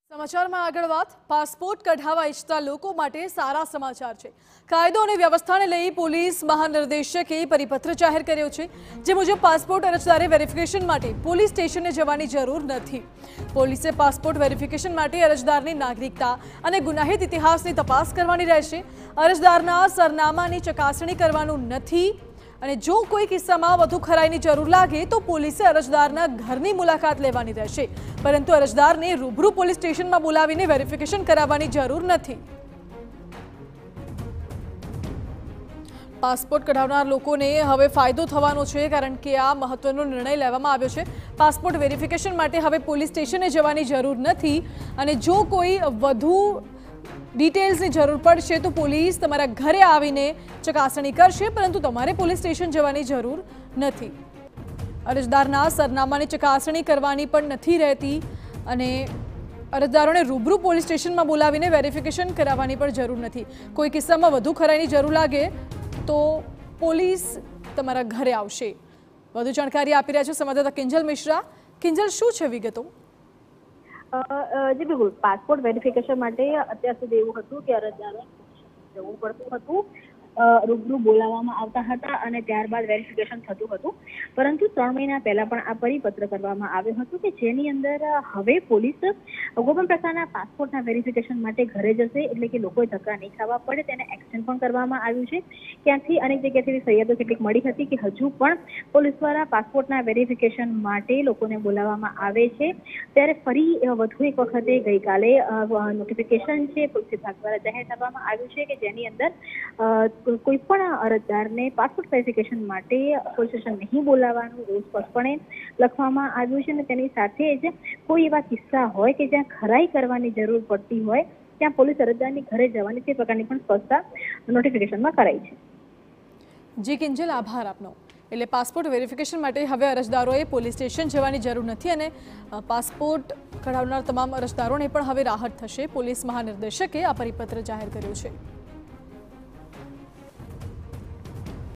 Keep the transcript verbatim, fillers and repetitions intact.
સમાચારમાં આગળ વાત પાસપોર્ટ કઢાવવા ઈચ્છતા લોકો માટે સારા સમાચાર છે। કાયદો અને વ્યવસ્થાને લઈ પોલીસ મહાનિર્દેશકે પરિપત્ર જાહેર કર્યો છે, જે મુજબ પાસપોર્ટ અરજદારે વેરિફિકેશન માટે પોલીસ સ્ટેશને જવાની જરૂર નથી। પોલીસે પાસપોર્ટ વેરિફિકેશન માટે અરજદારની નાગરિકતા અને ગુનાહિત ઇતિહાસની તપાસ કરવાની રહેશે। અરજદારના સરનામાની ચકાસણી કરવાનું નથી અને જો કોઈ કિસ્સામાં વધુ ખરાઈની જરૂર લાગે તો પોલીસે અરજદારના ઘરની મુલાકાત લેવાની રહેશે, પરંતુ અરજદારને રૂબરૂ પોલીસ સ્ટેશનમાં બોલાવીને વેરિફિકેશન કરાવવાની જરૂર નથી। પાસપોર્ટ કઢાવનાર લોકોને હવે ફાયદો થવાનો છે, કારણ કે આ મહત્વનો નિર્ણય લેવામાં આવ્યો છે। પાસપોર્ટ વેરિફિકેશન માટે હવે પોલીસ સ્ટેશને જવાની જરૂર નથી અને જો કોઈ વધુ ડિટેલ્સની જરૂર પડશે તો પોલીસ તમારા ઘરે આવીને ચકાસણી કરશે, પરંતુ તમારે પોલીસ સ્ટેશન જવાની જરૂર નથી। અરજદારના સરનામાની ચકાસણી કરવાની પણ નથી રહેતી અને અરજદારોને રૂબરૂ પોલીસ સ્ટેશનમાં બોલાવીને વેરિફિકેશન કરાવવાની પણ જરૂર નથી। કોઈ કિસ્સામાં વધુ ખરાઈની જરૂર લાગે તો પોલીસ તમારા ઘરે આવશે। વધુ જાણકારી આપી રહ્યા છે સંવાદદાતા કિંજલ મિશ્રા। કિંજલ, શું છે વિગતો? જી બિલકુલ, પાસપોર્ટ વેરિફિકેશન માટે અત્યાર સુધી એવું હતું કે અરજદારો જવું પડતું હતું, રૂબરૂ બોલાવવામાં આવતા હતા અને ત્યારબાદ વેરિફિકેશન થતું હતું, પરંતુ ત્રણ મહિના પહેલા પણ આ પરિપત્ર કરવામાં આવ્યો હતો કે જેની અંદર હવે પોલીસ કોઈપણ પ્રકારના પાસપોર્ટના વેરિફિકેશન માટે ઘરે જશે, એટલે કે લોકોએ ધક્કા નહીં ખાવા પડે। તેને એક્સટેન્ડ પણ કરવામાં આવ્યું છે। ક્યાંથી અનેક જગ્યાથી ફરિયાદો કેટલીક મળી હતી કે હજુ પણ પોલીસ દ્વારા પાસપોર્ટના વેરિફિકેશન માટે લોકોને બોલાવવામાં આવે છે, ત્યારે ફરી વધુ એક વખતે ગઈકાલે નોટિફિકેશન છે પોલીસ વિભાગ દ્વારા જાહેર કરવામાં આવ્યું છે કે જેની અંદર કોઈ પણ અરજદારને પાસપોર્ટ વેરિફિકેશન માટે પોલીસ સ્ટેશન નહીં બોલાવવાનું એવું સ્પષ્ટપણે લખવામાં આવ્યું છે અને તેની સાથે જ કોઈ એવા કિસ્સા હોય કે જ્યાં ખરાઈ કરવાની જરૂર પડતી હોય ત્યાં પોલીસ અરજદારની ઘરે જવાની તે પ્રકારની પણ સ્પષ્ટતા નોટિફિકેશનમાં કરાઈ છે। જી કિંજલ, આભાર આપનો। એટલે પાસપોર્ટ વેરિફિકેશન માટે હવે અરજદારોએ પોલીસ સ્ટેશન જવાની જરૂર નથી અને પાસપોર્ટ કઢાવનાર તમામ અરજદારોને પણ હવે રાહત થશે। પોલીસ મહાનિર્દેશકે આ પરિપત્ર જાહેર કર્યો છે।